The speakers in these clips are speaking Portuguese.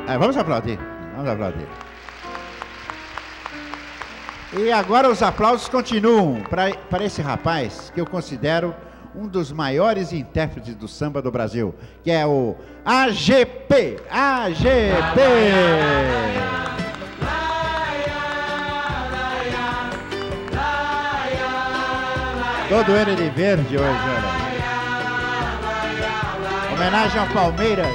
Vamos aplaudir. Vamos aplaudir. E agora os aplausos continuam para esse rapaz que eu considero um dos maiores intérpretes do samba do Brasil, que é o AGP. AGP! Todo ele de verde hoje, olha. Homenagem ao Palmeiras.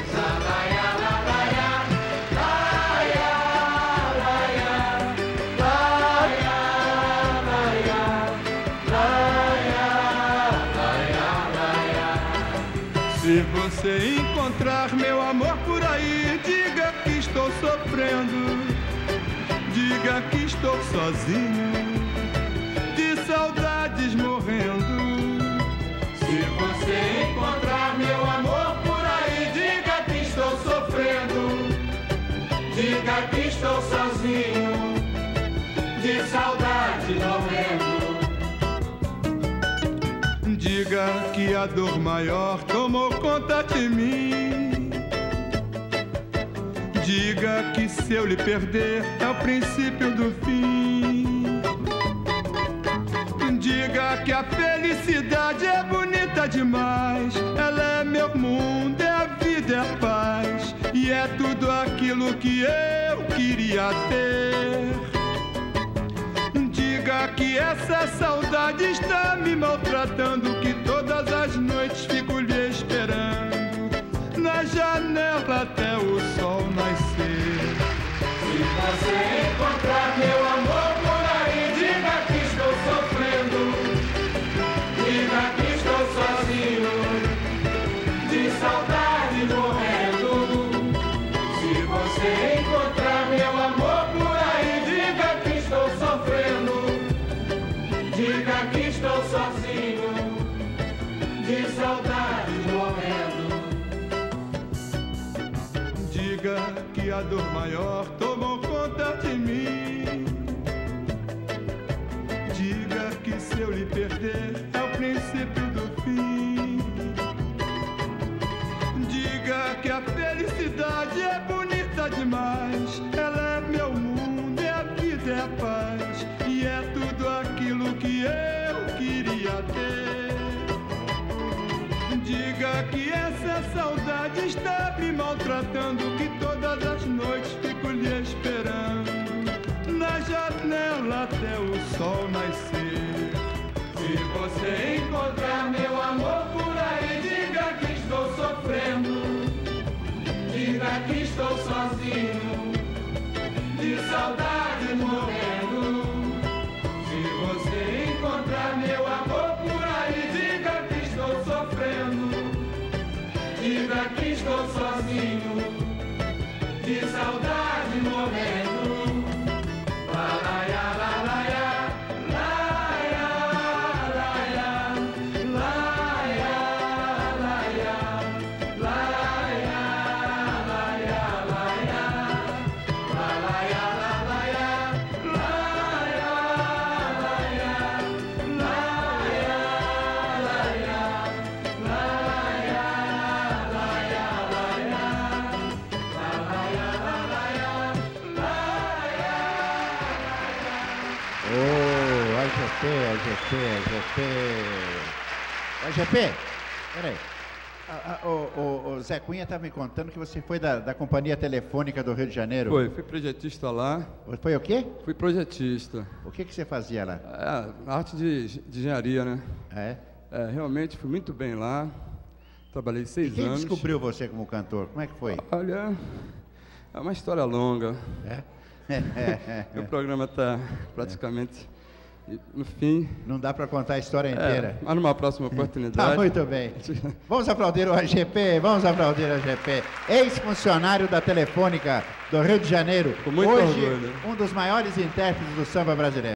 Se você encontrar meu amor por aí, diga que estou sofrendo, diga que estou sozinho, de saudades morrendo. Se você encontrar meu amor por aí, diga que estou sofrendo, diga que estou sozinho, de saudade morrendo. Diga que a dor maior tomou conta de mim. Diga que se eu lhe perder é o princípio do fim. Diga que a felicidade é bonita demais. Ela é meu mundo, é a vida, é a paz. E é tudo aquilo que eu queria ter. Diga que essa saudade está me maltratando, que todas as noites fico lhe esperando na janela até o sol nascer. Se você encontrar meu amor por aí, diga que estou sofrendo, diga que estou sozinho, de saudade morrendo. Se você encontrar meu amor por aí, diga que estou sofrendo, diga que estou sozinho, de saudade morrendo. Diga que a dor maior tomou conta de mim. Diga que se eu lhe perder é o princípio do fim. Diga que a felicidade é bonita demais. Ela é meu mundo, é a vida, é a paz. E é tudo aquilo que eu queria ter. Diga que essa saudade está me maltratando, que todas as noites fico lhe esperando na janela até o sol nascer. Se você encontrar meu amor por aí, diga que estou sofrendo, diga que estou sozinho, de saudade morrendo. Se você encontrar meu amor por aí, diga que estou sofrendo, diga que estou sozinho, de saudade morrendo. Lalaia, lalaia, laia, laia, laia, laia, laia, laia, laia, lalaia, AGP, peraí. O Zé Cunha estava me contando que você foi da Companhia Telefônica do Rio de Janeiro. Fui projetista lá. Foi o quê? Fui projetista. O que você fazia lá? Arte de engenharia, né? Realmente fui muito bem lá. Trabalhei 6 anos. Quem descobriu você como cantor? Como é que foi? Olha, é uma história longa. O programa está praticamente no fim. Não dá para contar a história inteira. Mas numa próxima oportunidade. Tá muito bem. Vamos aplaudir o AGP, vamos aplaudir o AGP. Ex-funcionário da Telefônica do Rio de Janeiro. Com muito hoje, orgulho. Um dos maiores intérpretes do samba brasileiro.